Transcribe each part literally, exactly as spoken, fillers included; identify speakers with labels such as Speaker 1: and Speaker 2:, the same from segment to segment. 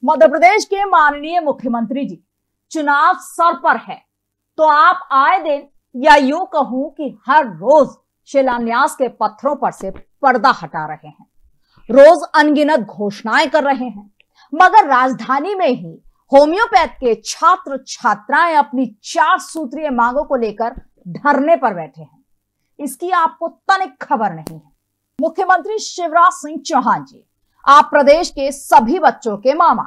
Speaker 1: मध्य प्रदेश के माननीय मुख्यमंत्री जी चुनाव सर पर है, तो आप आए दिन या यूं कहूं कि हर रोज शिलान्यास के पत्थरों पर से पर्दा हटा रहे हैं, रोज अनगिनत घोषणाएं कर रहे हैं, मगर राजधानी में ही होम्योपैथ के छात्र छात्राएं अपनी चार सूत्रीय मांगों को लेकर धरने पर बैठे हैं। इसकी आपको तनिक खबर नहीं है। मुख्यमंत्री शिवराज सिंह चौहान जी, आप प्रदेश के सभी बच्चों के मामा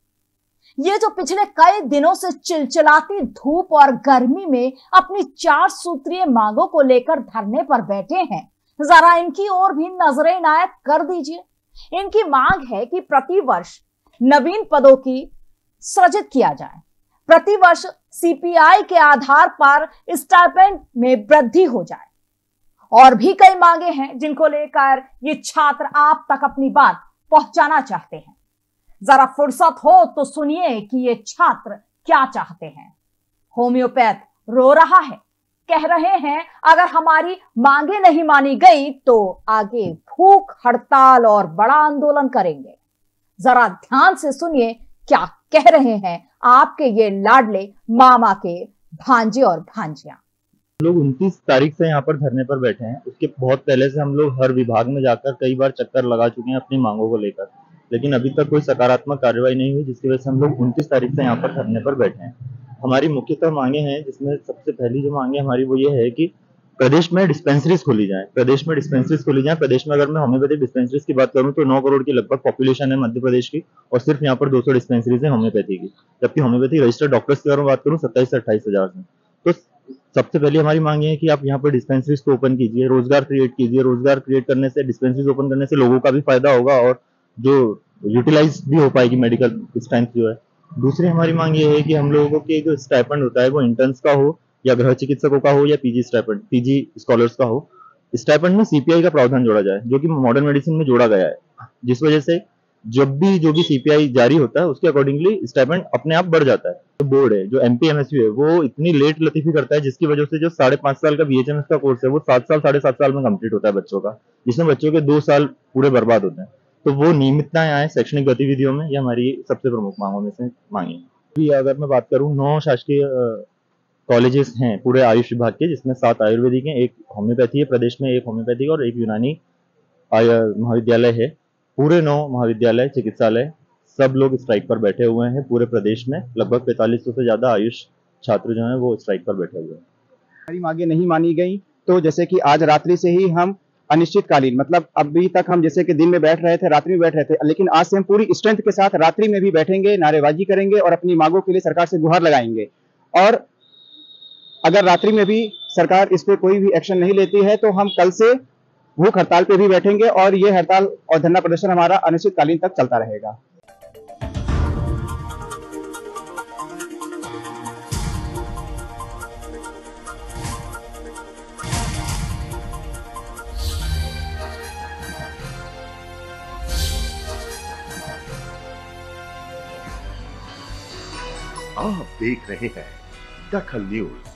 Speaker 1: हैं। ये जो पिछले कई दिनों से चिलचिलाती धूप और गर्मी में अपनी चार सूत्रीय मांगों को लेकर धरने पर बैठे हैं, जरा इनकी ओर भी नजर इनायत कर दीजिए। इनकी मांग है कि प्रतिवर्ष नवीन पदों की सृजित किया जाए, प्रतिवर्ष सीपीआई के आधार पर स्टाइपेंड में वृद्धि हो जाए, और भी कई मांगे हैं जिनको लेकर ये छात्र आप तक अपनी बात पहुंचाना चाहते हैं। जरा फुर्सत हो तो सुनिए कि ये छात्र क्या चाहते हैं। होम्योपैथ रो रहा है, कह रहे हैं अगर हमारी मांगे नहीं मानी गई तो आगे भूख हड़ताल और बड़ा आंदोलन करेंगे। जरा ध्यान से सुनिए क्या कह रहे हैं आपके ये लाडले मामा के भांजे और भांजियां।
Speaker 2: लोग उनतीस तारीख से यहाँ पर धरने पर बैठे हैं। उसके बहुत पहले से हम लोग हर विभाग में जाकर कई बार चक्कर लगा चुके हैं अपनी मांगों को लेकर, लेकिन अभी तक कोई सकारात्मक कार्रवाई नहीं हुई, जिसकी वजह से हम लोग उनतीस तारीख से यहाँ पर धरने पर बैठे हैं। हमारी मुख्यतः मांगे हैं, जिसमें सबसे पहली जो मांगे हमारी वो ये है कि प्रदेश में डिस्पेंसरीज खोली जाए। प्रदेश में डिस्पेंसरीज खोली जाए। प्रदेश में अगर मैं होम्योपैथिक डिस्पेंसरीज की बात करूं तो नौ करोड़ की लगभग पॉपुलेशन है मध्य प्रदेश की, और सिर्फ यहाँ पर दो सौ डिस्पेंसरीज है होम्योपैथी की, जबकि होम्योपैथी रजिस्टर्ड डॉक्टर्स की अगर मैं बात करूँ सत्ताईस से अट्ठाईस हजार से। तो सबसे पहले हमारी मांग ये है कि आप यहाँ पर डिस्पेंसरीज को ओपन कीजिए, रोजगार क्रिएट कीजिए। रोजगार क्रिएट करने से, डिस्पेंसरीज ओपन करने से लोगों का भी फायदा होगा और जो यूटिलाइज भी हो पाएगी मेडिकल स्ट्रेंथ जो है। दूसरी हमारी मांग ये है कि हम लोगों के जो स्टाइपेंड होता है वो इंटर्न्स का हो या गृह चिकित्सकों का हो या पीजी स्टाइपेंड, पीजी स्कॉलर्स का हो। स्टाइपेंड में सीपीआई का प्रावधान जोड़ा जाए, जो कि मॉडर्न मेडिसिन में जोड़ा गया है, जिस वजह से जब भी जो भी सीपीआई जारी होता है उसके अकॉर्डिंगली स्टाइपेंड अपने आप बढ़ जाता है। तो बोर्ड है जो एमपीएमएसयू है वो इतनी लेट लतीफी करता है, जिसकी वजह से जो साढ़े पांच साल का बीएचएमएस का कोर्स है वो सात साल साढ़े सात साल में कंप्लीट होता है बच्चों का, जिसमें बच्चों के दो साल पूरे बर्बाद होते हैं। तो वो नियमितताएं आए शैक्षणिक गतिविधियों में, ये हमारी सबसे प्रमुख मांगों में से मांगी है। अगर मैं बात करूँ, नौ शासकीय कॉलेजेस हैं पूरे आयुष विभाग के, जिसमें सात आयुर्वेदिक हैं, एक होम्योपैथी है प्रदेश में, एक होम्योपैथी और एक यूनानी महाविद्यालय है। पूरे नौ महाविद्यालय चिकित्सालय सब लोग स्ट्राइक पर बैठे हुए हैं। पूरे प्रदेश में लगभग पैंतालीस सौ से ज्यादा आयुष छात्र जो हैं वो स्ट्राइक पर बैठे हुए हैं।
Speaker 3: हमारी मांगे नहीं मानी गई तो जैसे कि आज रात्रि से ही हम अनिश्चितकालीन, मतलब अभी तक हम जैसे कि दिन में बैठ रहे थे, रात्रि में बैठ रहे थे, लेकिन आज से हम पूरी स्ट्रेंथ के साथ रात्रि में भी बैठेंगे, नारेबाजी करेंगे और अपनी मांगों के लिए सरकार से गुहार लगाएंगे। और अगर रात्रि में भी सरकार इस पे कोई भी एक्शन नहीं लेती है तो हम कल से भूख हड़ताल पे भी बैठेंगे और ये हड़ताल और धरना प्रदर्शन हमारा अनिश्चितकालीन तक चलता रहेगा।
Speaker 4: आप देख रहे हैं दखल न्यूज।